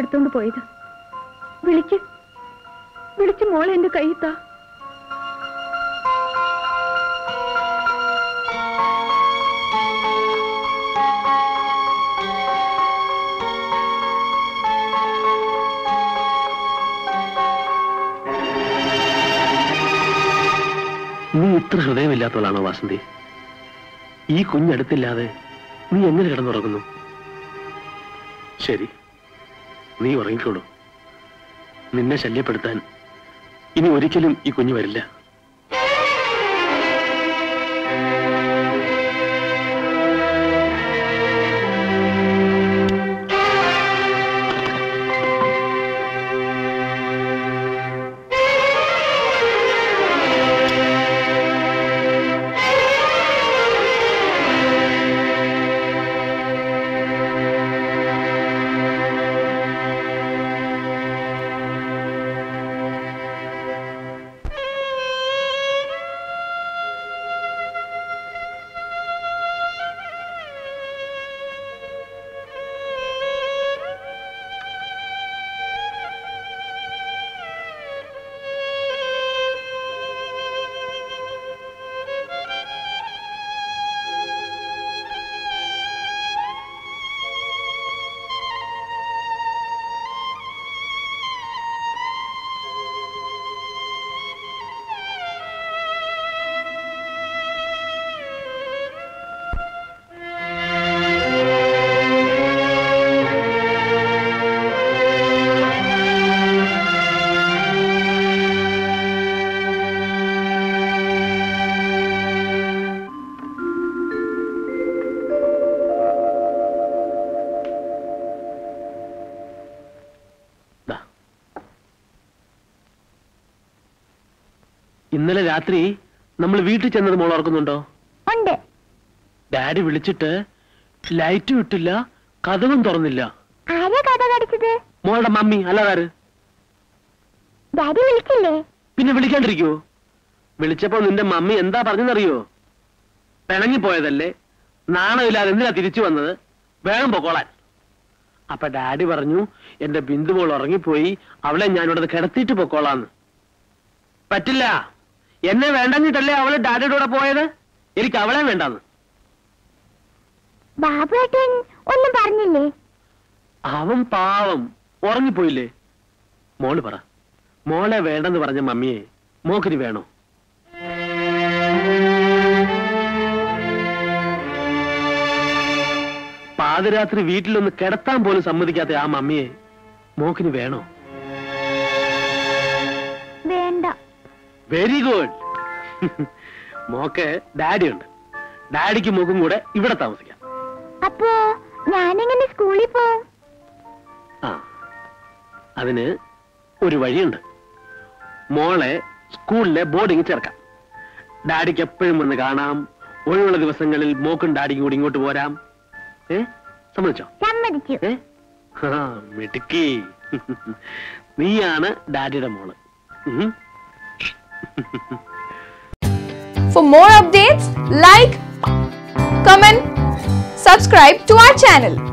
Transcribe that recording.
എടുത്തോണ്ട് പോയത്. വിളിച്ച് മോളെ എന്റെ കൈത്താ. നീ ഇത്ര ഹൃദയമില്ലാത്തവളാണോ വാസന്തി? ഈ കുഞ്ഞടുത്തില്ലാതെ നീ എങ്ങനെ കിടന്നുറങ്ങുന്നു? ശരി, നീ ഉറങ്ങിക്കോളൂ. നിന്നെ ശല്യപ്പെടുത്താൻ ഇനി ഒരിക്കലും ഈ കുഞ്ഞ് വരില്ല. ഇന്നലെ രാത്രി നമ്മൾ വീട്ടിൽ ചെന്നത് മോൾ ഓർക്കുന്നുണ്ടോ? ഡാഡി വിളിച്ചിട്ട് ലൈറ്റും ഇട്ടില്ല, കഥവും തുറന്നില്ല. മോളുടെ മമ്മി അല്ലാതാര്? പിന്നെ വിളിക്കാണ്ടിരിക്കുവോ? വിളിച്ചപ്പോ നിന്റെ മമ്മി എന്താ പറഞ്ഞെന്നറിയോ? പിണങ്ങിപ്പോയതല്ലേ, നാണമില്ലാതെ എന്തിനാ തിരിച്ചു വന്നത്, വേഗം പൊക്കോളാൻ. അപ്പൊ ഡാഡി പറഞ്ഞു എന്റെ ബിന്ദുമോൾ ഉറങ്ങിപ്പോയി, അവളെ ഞാനിവിടെ കിടത്തിയിട്ട് പൊക്കോളാന്ന്. പറ്റില്ല, എന്നെ വേണ്ടെന്നിട്ടല്ലേ അവള് ഡാഡിയുടെ കൂടെ പോയത്, എനിക്ക് അവളെ വേണ്ടാന്ന്. ഒന്നും പറഞ്ഞില്ലേ? അവൻ പാവം ഉറങ്ങിപ്പോയില്ലേ. മോള് പറ, മോളെ വേണ്ടെന്ന് പറഞ്ഞ മമ്മിയെ മോക്കിനി വേണോ? പാതിരാത്രി വീട്ടിലൊന്ന് കിടത്താൻ പോലും സമ്മതിക്കാത്ത ആ മമ്മിയെ മോക്കിനി വേണോ? വേണ്ട. Very good. മോക്ക് ഡാഡി ഉണ്ട്, ഡാഡിക്ക് മോക്കും കൂടെ ഇവിടെ താമസിക്കാം. അപ്പോ ഞാനെങ്ങനെ സ്കൂളിൽ പോവും? ആ, അതിന് ഒരു വഴിയുണ്ട്. മോളെ സ്കൂളിലെ ബോർഡിങ് ചേർക്കാം. ഡാഡിക്ക് എപ്പോഴും വന്ന് കാണാം. ഒഴിവുള്ള ദിവസങ്ങളിൽ മോക്കും ഡാഡിക്കും കൂടി ഇങ്ങോട്ട് പോരാം. സമ്മതിച്ചോ? സമ്മതിച്ചു. മിടുക്കി. നീയാണ് ഡാഡിയുടെ മോള്. For more updates, like, comment, subscribe to our channel.